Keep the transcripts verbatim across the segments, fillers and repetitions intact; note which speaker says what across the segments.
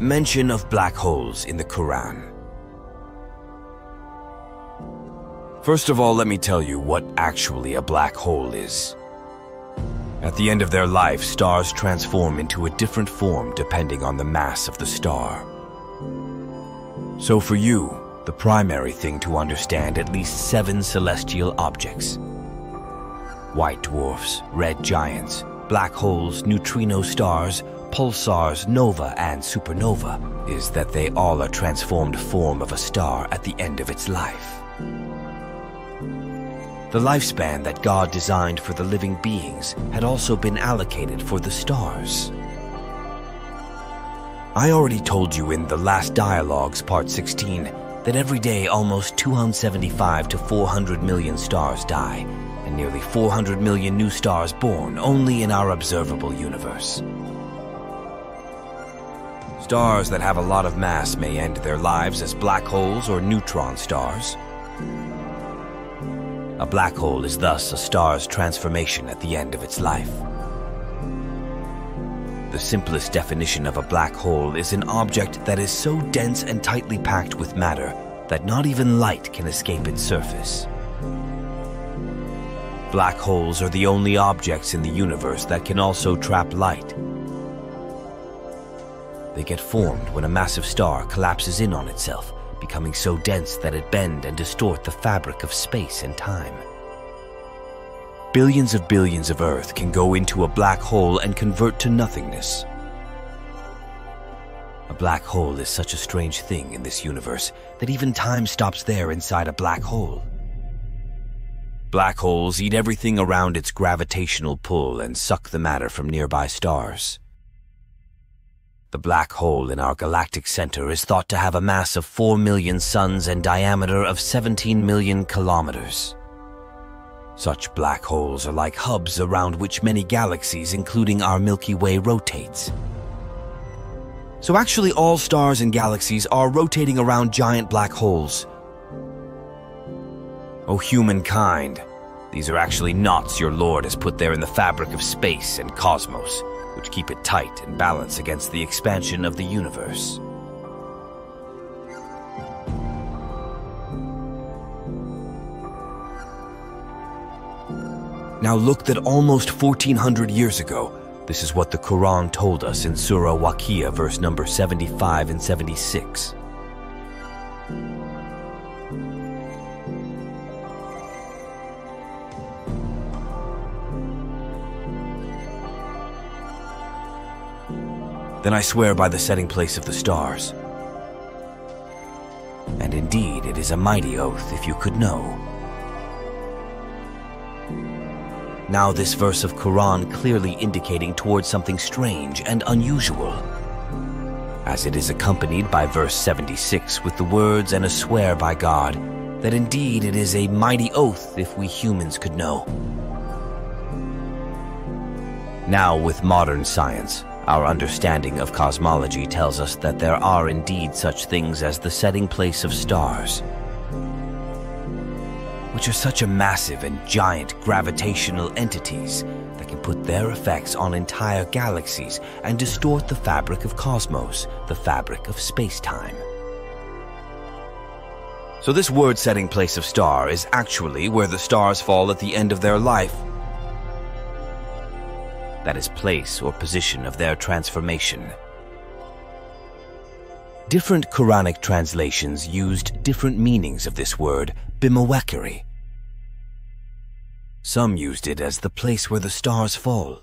Speaker 1: Mention of black holes in the Quran. First of all, let me tell you what actually a black hole is. At the end of their life, stars transform into a different form depending on the mass of the star. So for you, the primary thing to understand at least seven celestial objects: white dwarfs, red giants, black holes, neutrino stars, pulsars, nova, and supernova, is that they all are transformed form of a star at the end of its life. The lifespan that God designed for the living beings had also been allocated for the stars. I already told you in the last dialogues, part sixteen, that every day almost two hundred seventy-five to four hundred million stars die, and nearly four hundred million new stars born only in our observable universe. Stars that have a lot of mass may end their lives as black holes or neutron stars. A black hole is thus a star's transformation at the end of its life. The simplest definition of a black hole is an object that is so dense and tightly packed with matter that not even light can escape its surface. Black holes are the only objects in the universe that can also trap light. They get formed when a massive star collapses in on itself, becoming so dense that it bend and distort the fabric of space and time. Billions of billions of Earth can go into a black hole and convert to nothingness. A black hole is such a strange thing in this universe that even time stops there inside a black hole. Black holes eat everything around its gravitational pull and suck the matter from nearby stars. The black hole in our galactic center is thought to have a mass of four million suns and diameter of seventeen million kilometers. Such black holes are like hubs around which many galaxies, including our Milky Way, rotates. So actually all stars and galaxies are rotating around giant black holes. O humankind, these are actually knots your Lord has put there in the fabric of space and cosmos, which keep it tight and balanced against the expansion of the universe. Now look that almost fourteen hundred years ago, this is what the Quran told us in Surah Waqiah, verse number seventy-five and seventy-six. Then I swear by the setting place of the stars. And indeed, it is a mighty oath, if you could know. Now this verse of Quran clearly indicating towards something strange and unusual, as it is accompanied by verse seventy-six with the words, "And I swear by God, that indeed it is a mighty oath if we humans could know." Now with modern science, our understanding of cosmology tells us that there are indeed such things as the setting place of stars, which are such a massive and giant gravitational entities that can put their effects on entire galaxies and distort the fabric of cosmos, the fabric of space-time. So this word setting place of star is actually where the stars fall at the end of their life. That is place or position of their transformation. Different Quranic translations used different meanings of this word, bimawakari. Some used it as the place where the stars fall.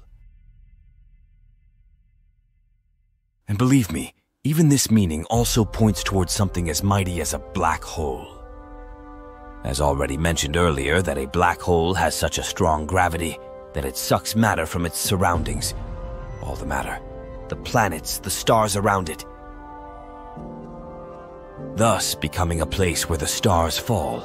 Speaker 1: And believe me, even this meaning also points towards something as mighty as a black hole. As already mentioned earlier, that a black hole has such a strong gravity that it sucks matter from its surroundings, all the matter, the planets, the stars around it, thus becoming a place where the stars fall.